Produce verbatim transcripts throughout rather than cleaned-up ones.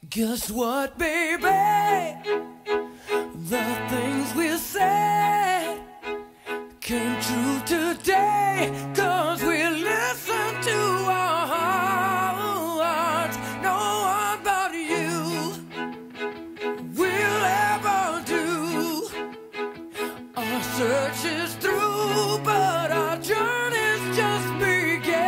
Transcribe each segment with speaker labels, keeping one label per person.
Speaker 1: Guess what, baby? The things we said came true today, 'cause we listened to our hearts. No one but you will ever do. Our search is through, but our journey's just beginning.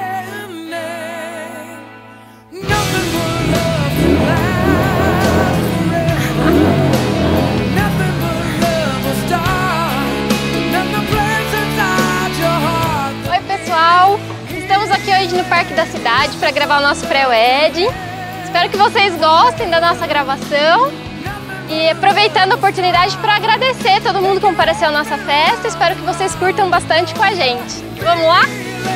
Speaker 1: Nothing but love can last forever. Nothing but love will start. Nothing place inside your heart.
Speaker 2: Oi pessoal, estamos aqui hoje no Parque da Cidade para gravar o nosso pré-wed. Espero que vocês gostem da nossa gravação. E aproveitando a oportunidade para agradecer todo mundo que compareceu à nossa festa. Espero que vocês curtam bastante com a gente. Vamos lá?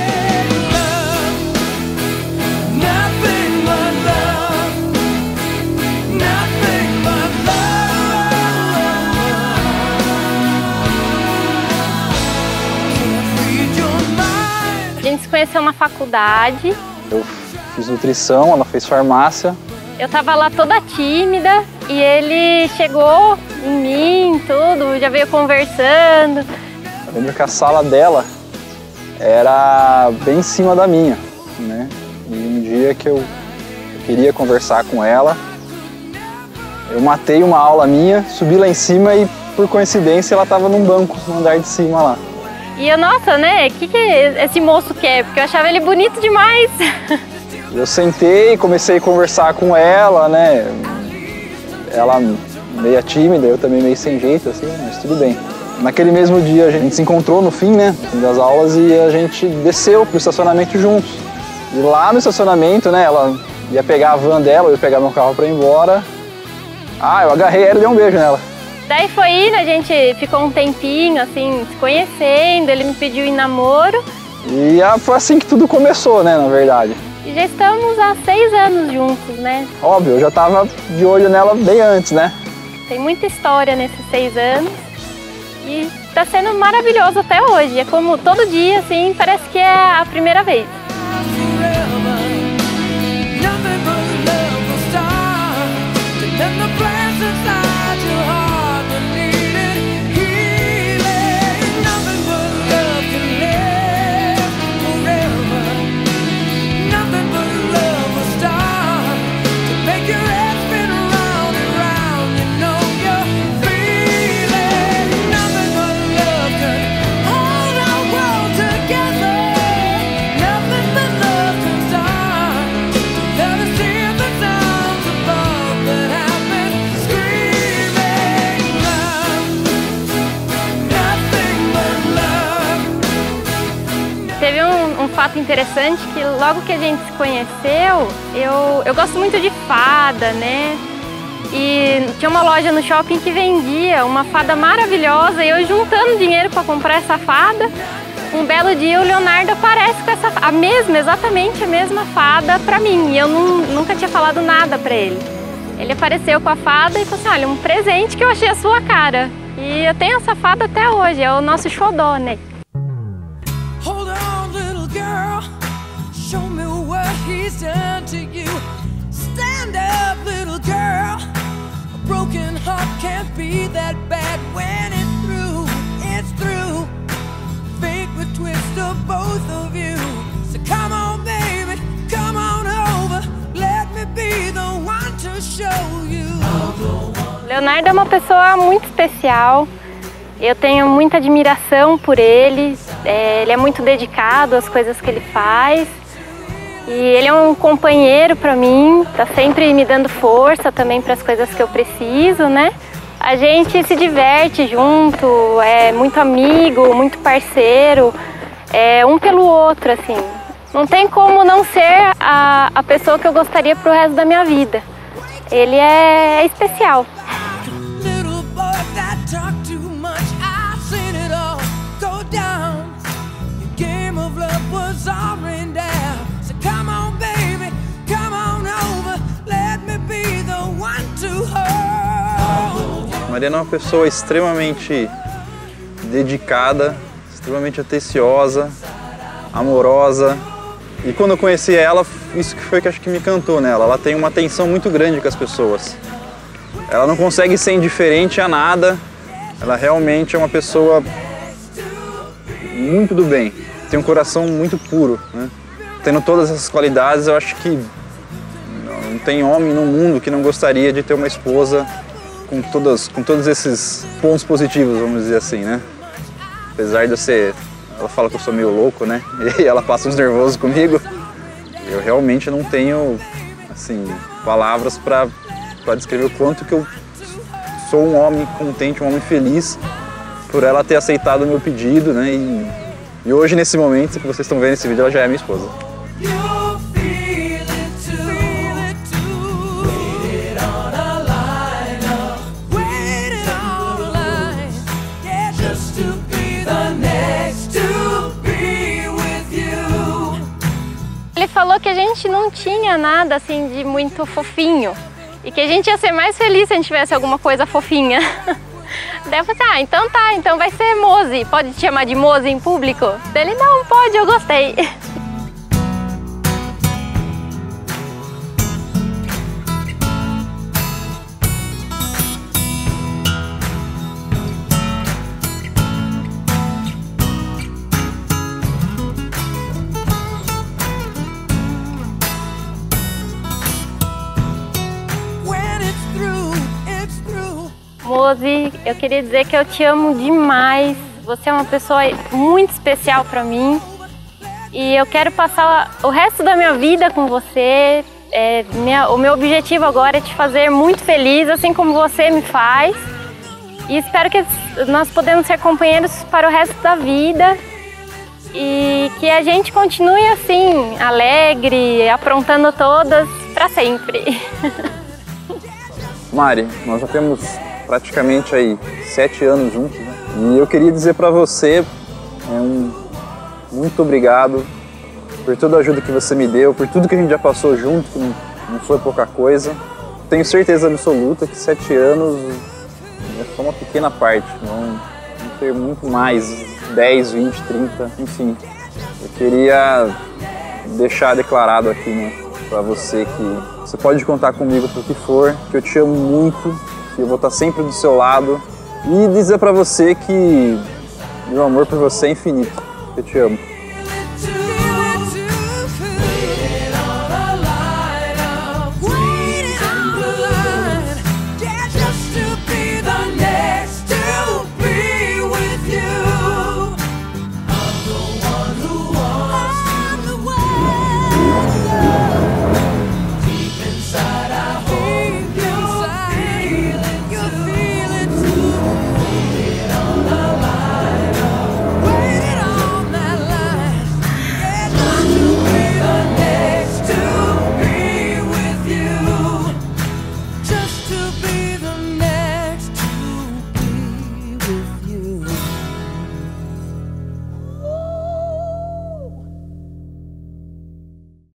Speaker 2: A gente se conheceu na faculdade.
Speaker 3: Eu fiz nutrição, ela fez farmácia.
Speaker 2: Eu tava lá toda tímida e ele chegou em mim, tudo, já veio conversando.
Speaker 3: Eu lembro que a sala dela era bem em cima da minha, né? E um dia que eu, eu queria conversar com ela, eu matei uma aula minha, subi lá em cima e, por coincidência, ela estava num banco no andar de cima lá.
Speaker 2: E eu, nossa, né, o que, que esse moço quer? Porque eu achava ele bonito demais.
Speaker 3: Eu sentei, comecei a conversar com ela, né? Ela meio tímida, eu também meio sem jeito, assim, mas tudo bem. Naquele mesmo dia a gente se encontrou no fim, né, no fim das aulas, e a gente desceu pro estacionamento juntos. E lá no estacionamento, né, ela ia pegar a van dela, eu ia pegar meu carro pra ir embora. Ah, eu agarrei ela e dei um beijo nela.
Speaker 2: Daí foi indo, a gente ficou um tempinho, assim, se conhecendo, ele me pediu em namoro.
Speaker 3: E foi assim que tudo começou, né, na verdade.
Speaker 2: E já estamos há seis anos juntos, né?
Speaker 3: Óbvio, eu já tava de olho nela bem antes, né?
Speaker 2: Tem muita história nesses seis anos e tá sendo maravilhoso até hoje. É como todo dia, assim, parece que é a primeira vez. Teve um, um fato interessante que logo que a gente se conheceu, eu, eu gosto muito de fada, né? E tinha uma loja no shopping que vendia uma fada maravilhosa e eu juntando dinheiro para comprar essa fada, um belo dia o Leonardo aparece com essa, a mesma, exatamente a mesma fada para mim. E eu não, nunca tinha falado nada para ele. Ele apareceu com a fada e falou assim, olha, um presente que eu achei a sua cara. E eu tenho essa fada até hoje, é o nosso xodó, né?
Speaker 1: Show me what he's done to you. Stand up, little girl. A broken heart can't be that bad when it's through. It's through. Fate would twist of both of you. So come on, baby, come on over. Let me be the one to show you.
Speaker 2: Leonardo é uma pessoa muito especial. Eu tenho muita admiração por ele. É, ele é muito dedicado às coisas que ele faz. E ele é um companheiro para mim, tá sempre me dando força também para as coisas que eu preciso, né? A gente se diverte junto, é muito amigo, muito parceiro, é um pelo outro, assim. Não tem como não ser a, a pessoa que eu gostaria pro resto da minha vida. Ele é, é especial.
Speaker 3: Mariana é uma pessoa extremamente dedicada, extremamente atenciosa, amorosa. E quando eu conheci ela,
Speaker 4: isso que foi que acho que me encantou nela. Ela tem uma atenção muito grande com as pessoas. Ela não consegue ser indiferente a nada. Ela realmente é uma pessoa muito do bem. Tem um coração muito puro, né? Tendo todas essas qualidades, eu acho que não tem homem no mundo que não gostaria de ter uma esposa com, todas, com todos esses pontos positivos, vamos dizer assim, né? Apesar de eu ser... Ela fala que eu sou meio louco, né? E ela passa uns nervosos comigo. Eu realmente não tenho, assim, palavras para para descrever o quanto que eu sou um homem contente, um homem feliz por ela ter aceitado o meu pedido, né? E, e hoje, nesse momento que vocês estão vendo esse vídeo, ela já é minha esposa.
Speaker 2: Ele falou que a gente não tinha nada assim de muito fofinho e que a gente ia ser mais feliz se a gente tivesse alguma coisa fofinha. Daí eu falei assim, ah, então tá, então vai ser Mose. Pode te chamar de Mose em público? Ele, não, pode, eu gostei. Mose, eu queria dizer que eu te amo demais. Você é uma pessoa muito especial para mim e eu quero passar o resto da minha vida com você. É, minha, o meu objetivo agora é te fazer muito feliz, assim como você me faz. E espero que nós podemos ser companheiros para o resto da vida e que a gente continue assim, alegre, aprontando todas para sempre.
Speaker 3: Mari, nós já temos praticamente aí sete anos juntos, né? E eu queria dizer para você é, um muito obrigado por toda a ajuda que você me deu, por tudo que a gente já passou junto, que não, não foi pouca coisa. Tenho certeza absoluta que sete anos é só uma pequena parte, vão, vão ter muito mais, dez, vinte, trinta, enfim. Eu queria deixar declarado aqui, né, para você que você pode contar comigo pro que for, que eu te amo muito, que eu vou estar sempre do seu lado e dizer pra você que meu amor por você é infinito. Eu te amo.
Speaker 1: Just to be the next to be with you.